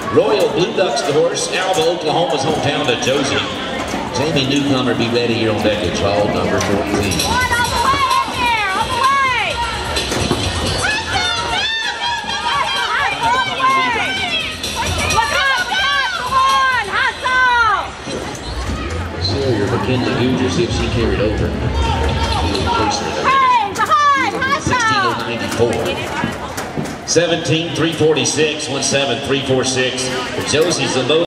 Royal Blue Ducks the horse. Alva, Oklahoma's hometown to Josie. Jamie Newcomer be ready here on Beckett Hall, number 14. Mackenzie Gouger, see if she carried over. Behind! 16:94. 17:346, 17:346. Josie's the low.